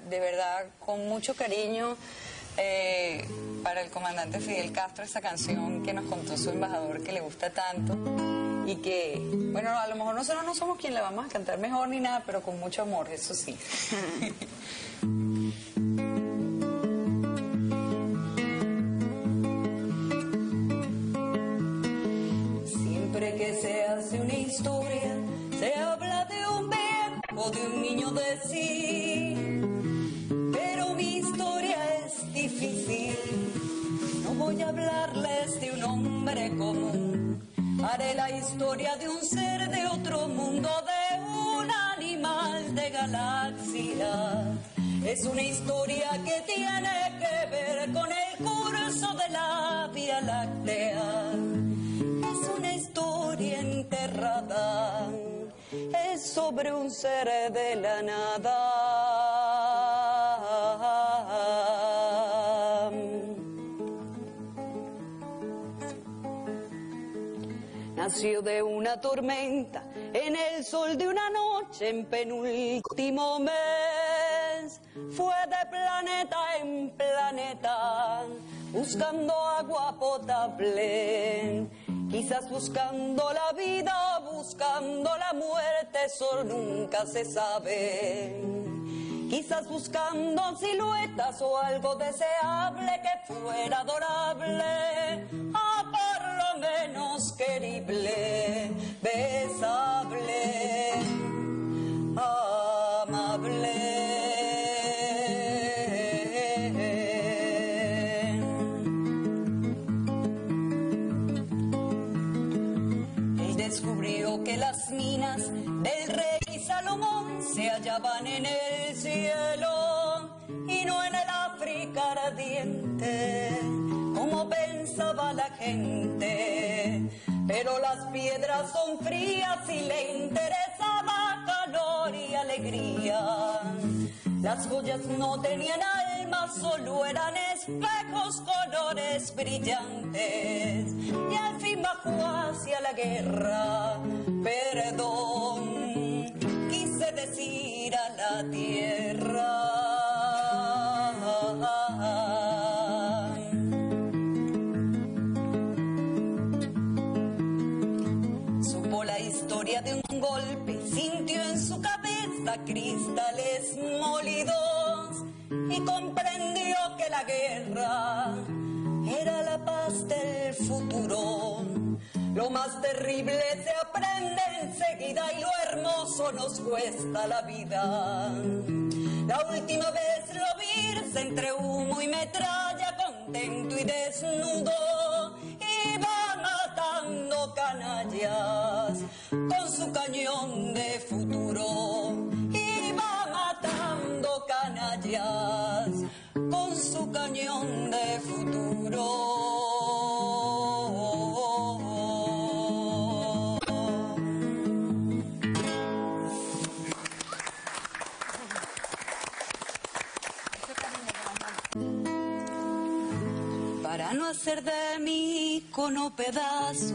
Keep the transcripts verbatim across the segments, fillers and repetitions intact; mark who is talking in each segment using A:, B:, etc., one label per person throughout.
A: de verdad, con mucho cariño, eh, para el comandante Fidel Castro, esa canción que nos contó su embajador, que le gusta tanto. Y que, bueno, a lo mejor nosotros no somos quien la vamos a cantar mejor ni nada, pero con mucho amor, eso sí. Siempre que se hace una historia, se habla de un bebé o de un niño de sí. Pero mi historia es difícil, no voy a hablarles de un hombre común. Haré la historia de un ser de otro mundo, de un animal de galaxia. Es una historia que tiene que ver con el curso de la Vía Láctea. Es una historia enterrada, es sobre un ser de la nada. Nació de una tormenta, en el sol de una noche, en penúltimo mes. Fue de planeta en planeta, buscando agua potable. Quizás buscando la vida, buscando la muerte, eso nunca se sabe. Quizás buscando siluetas o algo deseable que fuera adorable, o por lo menos querible, besable, amable. Él descubrió que las minas del rey Salomón se hallaban en el cielo y no en el África ardiente, como pensaba la gente. Pero las piedras son frías y le interesaba calor y alegría. Las joyas no tenían alma, solo eran espejos, colores brillantes. Y al fin bajó hacia la guerra, perdón, quise decir a la tierra. Supo la historia de un golpe, sintió en su cabeza cristales molidos y comprendió que la guerra era la paz del futuro. Lo más terrible se aprende enseguida y lo hermoso nos cuesta la vida. La última vez lo vi entre humo y metralla, contento y desnudo, iba matando canallas con su cañón de futuro. Iba matando canallas con su cañón de futuro. Para no hacer de mi icono pedazos,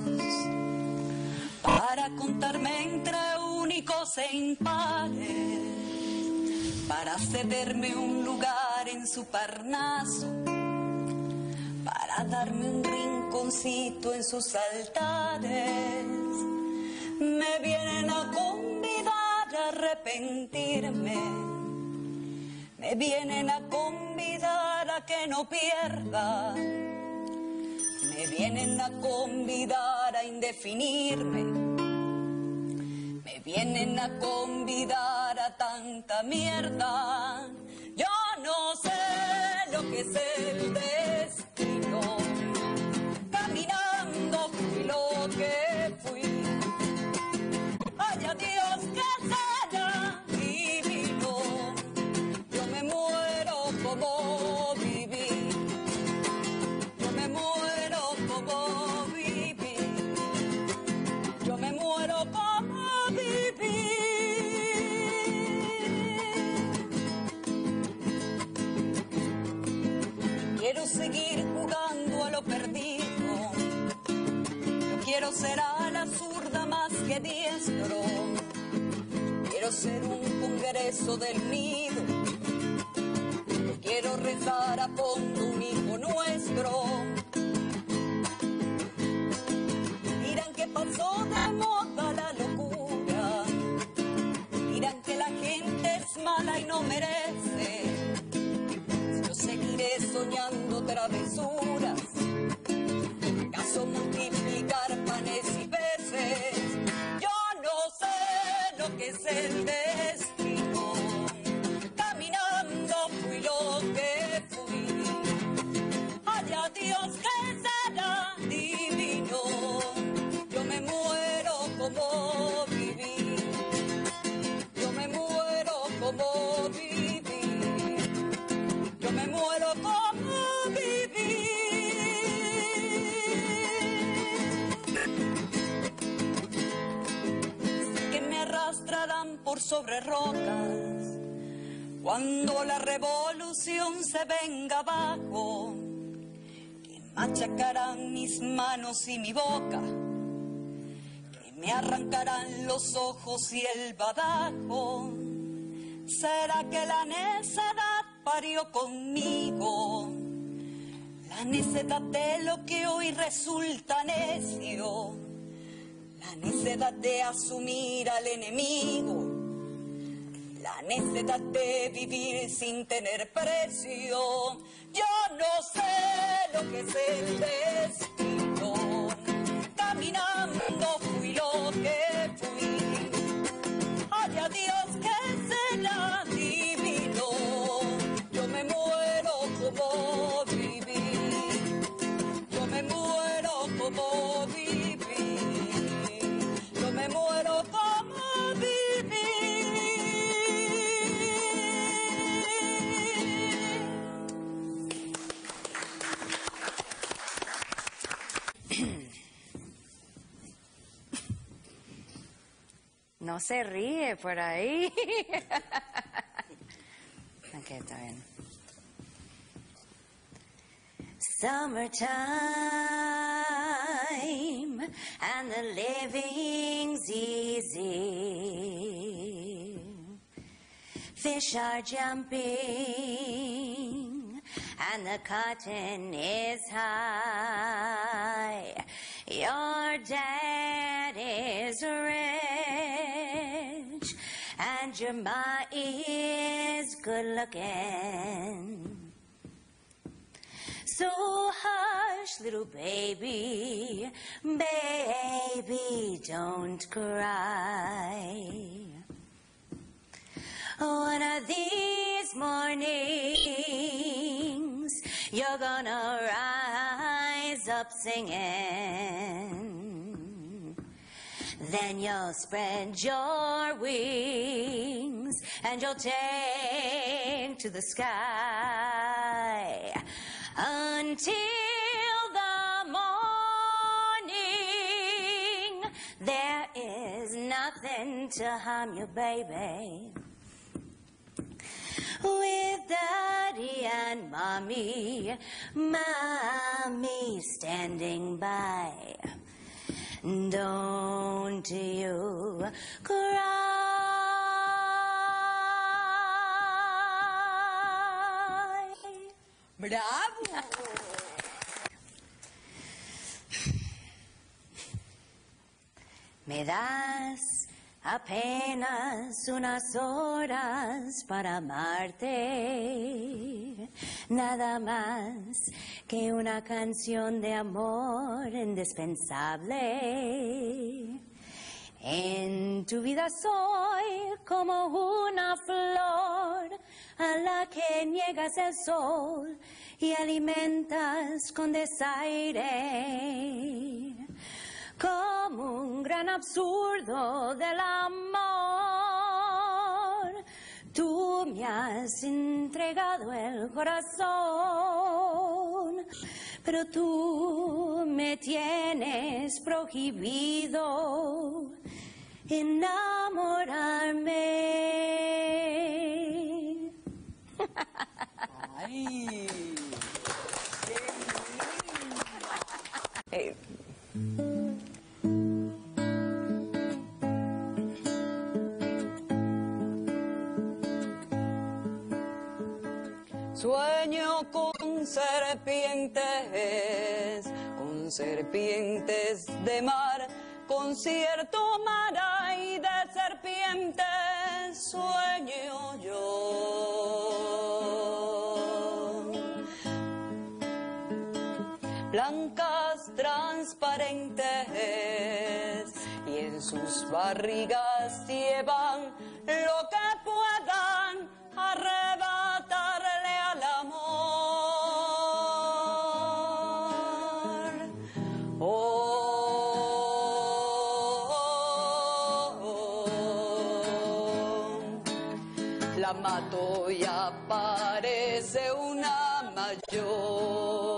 A: para contarme entre únicos e impares, para cederme un lugar en su Parnaso, para darme un rinconcito en sus altares. Me vienen a convidar a arrepentirme, me vienen a convidar a que no pierda, me vienen a convidar a indefinirme, me vienen a convidar a tanta mierda. Yo no sé lo que es el destino, caminando fui lo que fui. Haya Dios que sea divino, yo me muero como viví, yo me muero como viví, yo me muero como viví. Quiero seguir jugando a lo perdido, yo quiero ser a la zurda más que diestro, quiero ser un congreso del nido, empezar a fondo un hijo nuestro. Dirán que pasó de moda la locura, dirán que la gente es mala y no merece. Yo seguiré soñando travesuras, acaso multiplicar panes y peces. Yo no sé lo que es el destino, caminando fui lo que fui. Allá Dios que será divino, yo me muero como viví, yo me muero como viví, yo me muero como viví. Sé que me arrastrarán por sobre rocas cuando la revolución se venga abajo, que machacarán mis manos y mi boca, que me arrancarán los ojos y el badajo. ¿Será que la necedad parió conmigo? La necedad de lo que hoy resulta necio, la necedad de asumir al enemigo, la necedad de vivir sin tener precio. Yo no sé lo que es el destino, caminando fui lo que fui. Allá Dios que será divino, yo me muero como viví, yo me muero como viví, yo me muero como viví.
B: No se ríe por ahí. Ok, está bien. Summertime and the living's easy. Fish are jumping and the cotton is high. Your dad is rich and your ma is good looking. So hush, little baby, baby, don't cry. One of these mornings, you're gonna rise up singing. Then you'll spread your wings and you'll take to the sky until the morning. There is nothing to harm you, baby. With Daddy and Mommy, Mommy standing by. Don't you cry.
A: ¡Bravo!
B: Me das apenas unas horas para amarte, nada más que una canción de amor indispensable. En tu vida soy como una flor a la que niegas el sol y alimentas con desaire. Como un gran absurdo del amor, tú me has entregado el corazón, pero tú me tienes prohibido enamorarme.
A: ¡Ay! ¡Qué lindo! Eh. Sueño con serpientes, con serpientes de mar, concierto mar y de serpientes sueño yo. Blancas, transparentes, y en sus barrigas llevan lo que puedan arrebatarle al amor. Oh, oh, oh. La mato y aparece una mayor.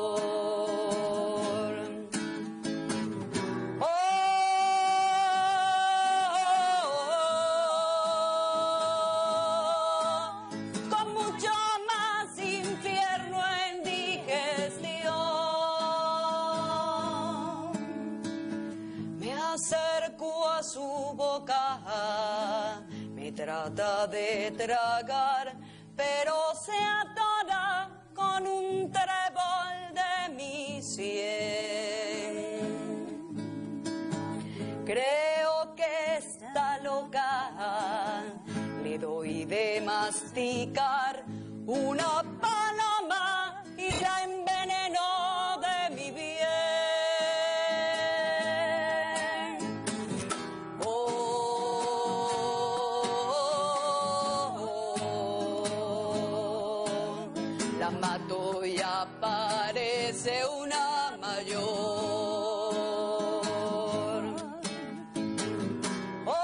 A: Su boca me trata de tragar, pero se atora con un trébol de mi sien. Creo que está loca, le doy de masticar una paloma y la envenenó de mi bien. La mato y aparece una mayor. Oh,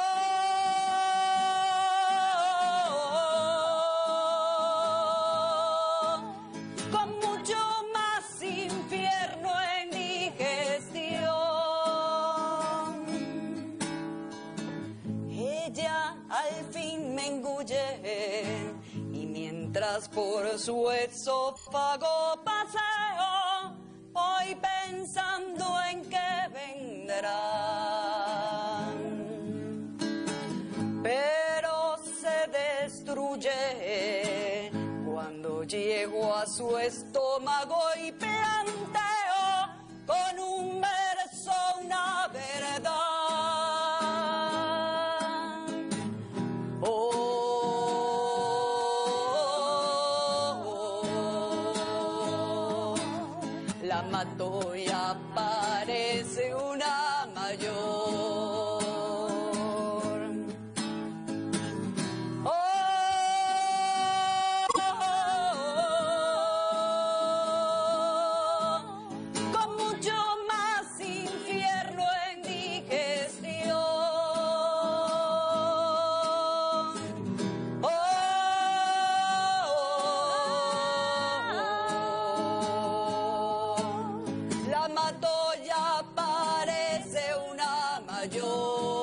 A: con mucho más infierno en digestión. Ella al fin me engulle, mientras por su esófago paseo, voy pensando en que vendrán. Pero se destruye cuando llego a su estómago y planteo con un verso una verdad. La mato y aparece una mayor. Oh, oh, oh, con mucho más infierno en digestión. Oh, la mato y aparece una mayor.